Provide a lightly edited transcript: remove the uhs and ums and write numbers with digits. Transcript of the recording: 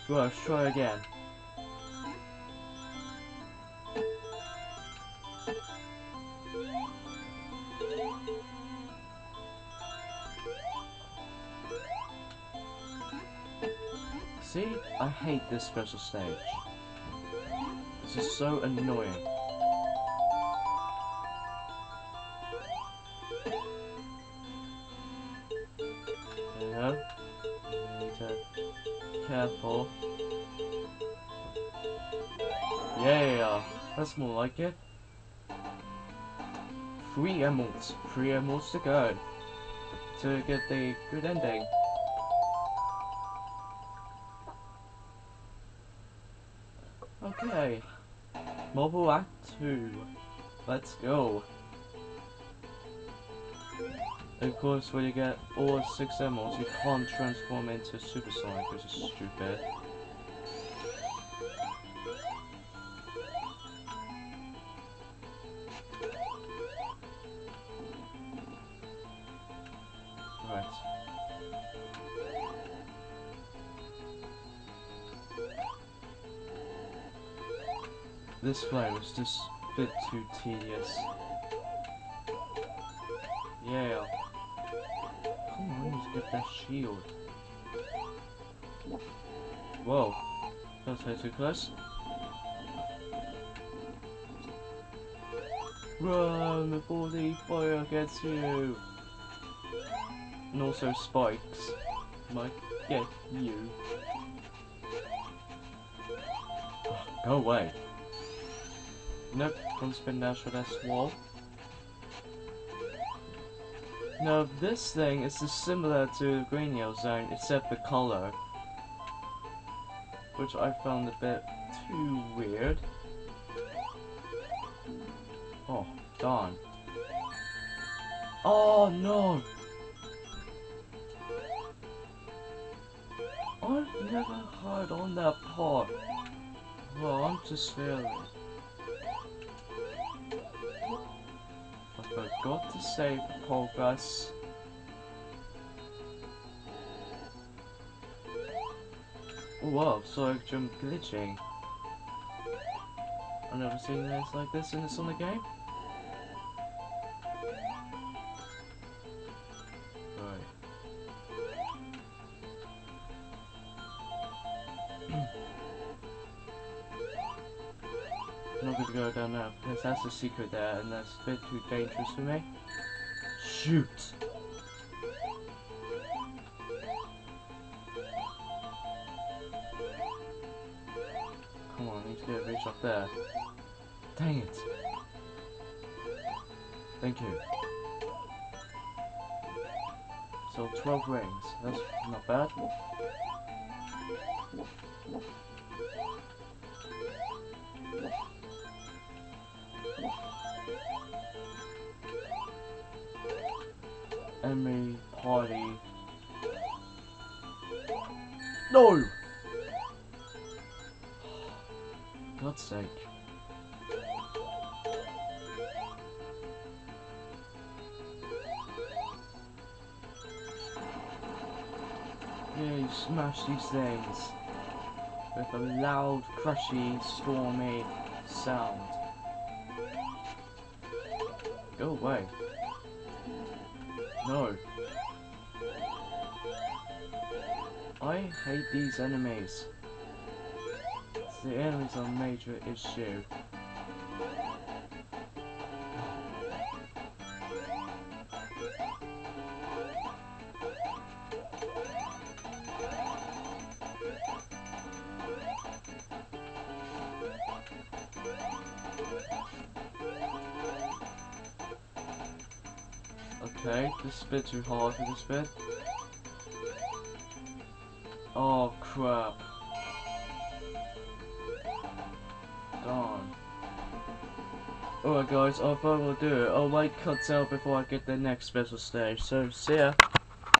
Well, let's try again. See? I hate this special stage. This is so annoying. There you go. You need to be careful. Yeah, that's more like it. 3 emeralds. 3 emeralds to go. To get the good ending. Okay. Mobile Act 2. Let's go. Of course, when you get all 6 emeralds, you can't transform into Super Sonic, which is stupid. Right. This flame is just a bit too tedious. Yeah. Come on, let's get that shield. Whoa. That's way too close. Run before the fire gets you. And also spikes might get you. Oh, go away. Nope, don't spin dash for that wall. Now this thing is just similar to Green Hill Zone except the color, which I found a bit too weird. Oh, darn. Oh no! I've never heard on that part. Well, I'm just failing. I forgot to save the progress. Oh wow, Sonic Jump glitching. I've never seen this like this in a Sonic game. Right. I'm not gonna go down there because that's a secret there and that's a bit too dangerous for me. Shoot! Come on, I need to get a reach up there. Dang it! Thank you. So 12 rings, that's not bad. Enemy party. No! God's sake. Yeah, you smash these things with a loud, crushy, stormy sound. Go away. No. I hate these enemies. The enemies are a major issue. Okay, this is a bit too hard for this bit. Oh crap. Darn. Alright guys, I thought I will do it. I'll wait cuts out before I get the next special stage, so see ya.